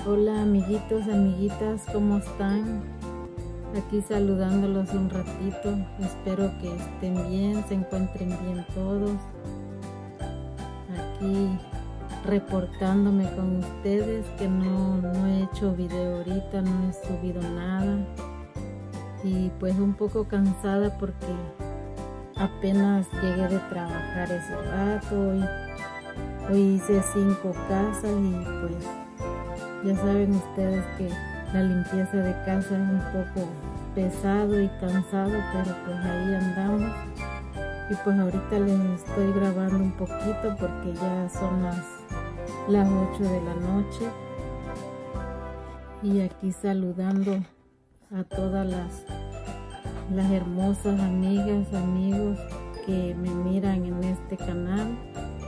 Hola amiguitos, amiguitas, ¿cómo están? Aquí saludándolos un ratito. Espero que estén bien, se encuentren bien todos. Aquí reportándome con ustedes que no he hecho video ahorita, no he subido nada. Y pues un poco cansada porque apenas llegué de trabajar ese rato. Hoy hice 5 casas y pues ya saben ustedes que la limpieza de casa es un poco pesado y cansado, pero pues ahí andamos. Y pues ahorita les estoy grabando un poquito porque ya son las 8 de la noche. Y aquí saludando a todas las hermosas amigas, amigos que me miran en este canal.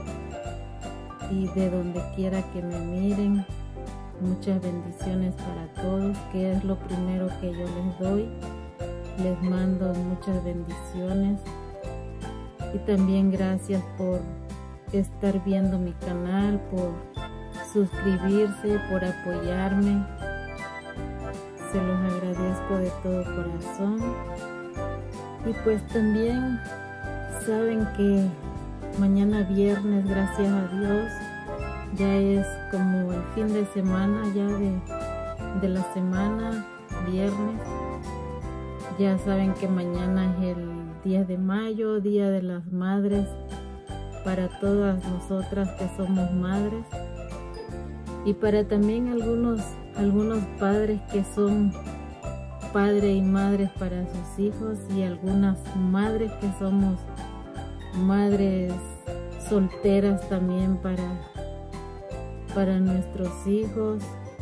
Y de donde quiera que me miren, muchas bendiciones para todos, que es lo primero que yo les doy. Les mando muchas bendiciones y también gracias por estar viendo mi canal, por suscribirse, por apoyarme. Se los agradezco de todo corazón. Y pues también saben que mañana viernes, gracias a Dios, ya es como el fin de semana ya de la semana, viernes. Ya saben que mañana es el 10 de mayo, Día de las Madres, para todas nosotras que somos madres. Y para también algunos padres que son padre y madres para sus hijos, y algunas madres que somos madres solteras también para nuestros hijos.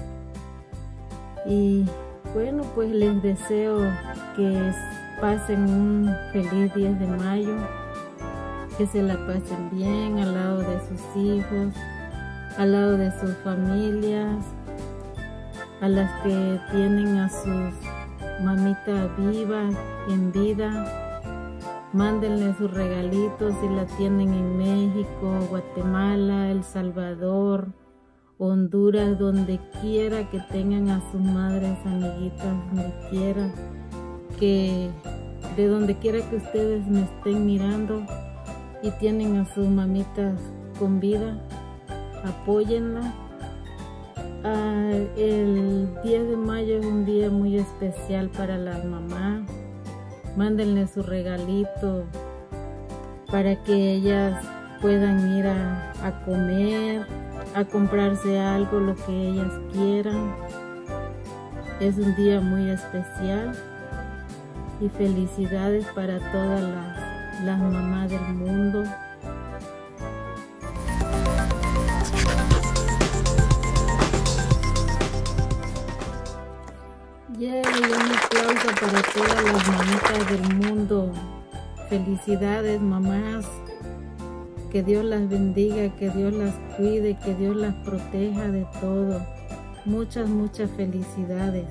Y bueno, pues les deseo que pasen un feliz 10 de mayo, que se la pasen bien al lado de sus hijos, al lado de sus familias, a las que tienen a sus mamitas vivas, en vida. Mándenle sus regalitos si la tienen en México, Guatemala, El Salvador, Honduras, donde quiera que tengan a sus madres, amiguitas, donde quiera, que de donde quiera que ustedes me estén mirando y tienen a sus mamitas con vida, apóyenla. El 10 de mayo es un día muy especial para las mamás. Mándenle su regalito para que ellas puedan ir a comer, a comprarse algo, lo que ellas quieran. Es un día muy especial y felicidades para todas las mamás del mundo. Y un aplauso para todas las mamitas del mundo. Felicidades, mamás. Que Dios las bendiga, que Dios las cuide, que Dios las proteja de todo. Muchas felicidades.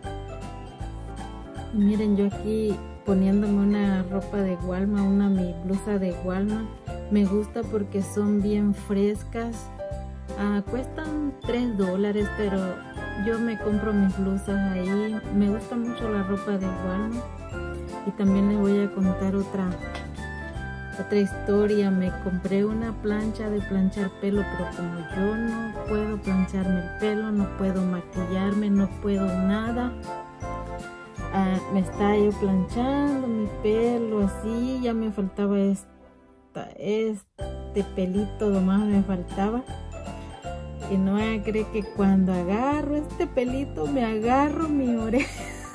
Y miren, yo aquí poniéndome una ropa de Walmart, mi blusa de Walmart. Me gusta porque son bien frescas. Cuestan $3, pero yo me compro mis blusas ahí. Me gusta mucho la ropa de Walmart. Y también les voy a contar otra historia. Me compré una plancha de planchar pelo, pero como yo no puedo plancharme el pelo, no puedo maquillarme, no puedo nada, me estaba yo planchando mi pelo así, ya me faltaba este pelito nomás me faltaba. Y no me cree que cuando agarro este pelito me agarro mi oreja.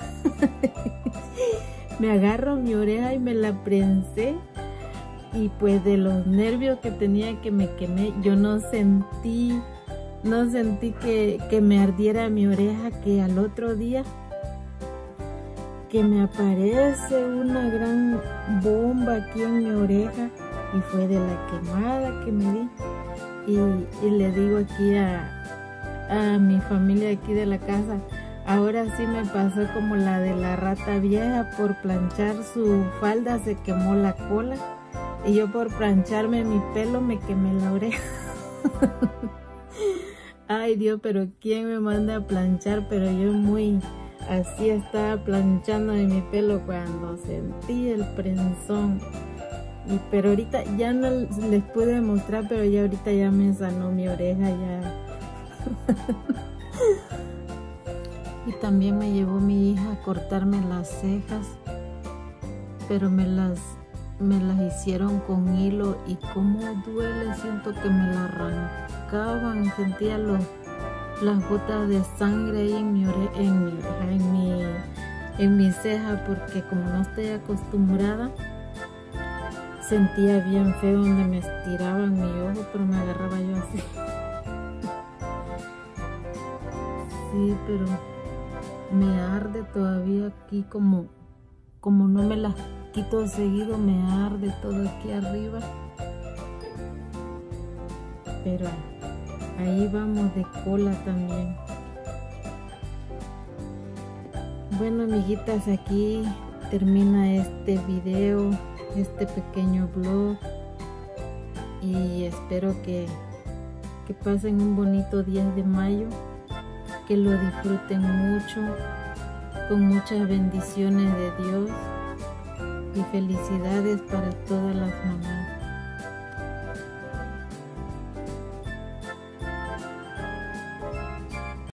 Me agarro mi oreja y me la prensé. Y pues de los nervios que tenía, que me quemé, yo no sentí que me ardiera mi oreja, que al otro día que me aparece una gran bomba aquí en mi oreja, y fue de la quemada que me di. Y le digo aquí a mi familia aquí de la casa, ahora sí me pasó como la de la rata vieja, por planchar su falda se quemó la cola, y yo por plancharme mi pelo me quemé la oreja. Ay Dios, pero ¿quién me manda a planchar? Pero yo muy así estaba planchando en mi pelo cuando sentí el prensón. Pero ahorita ya no les pude mostrar, pero ya ahorita ya me sanó mi oreja ya. Y también me llevó mi hija a cortarme las cejas, pero me las hicieron con hilo y como duele, siento que me la arrancaban, sentía las gotas de sangre ahí en mi ceja, porque como no estoy acostumbrada, sentía bien feo donde me estiraban mi ojo, pero me agarraba yo así. Sí, pero me arde todavía aquí, como no me las quito seguido, me arde todo aquí arriba. Pero ahí vamos de cola también. Bueno, amiguitas, aquí termina este video, este pequeño vlog, y espero que pasen un bonito 10 de mayo, que lo disfruten mucho, con muchas bendiciones de Dios, y felicidades para todas las mamás.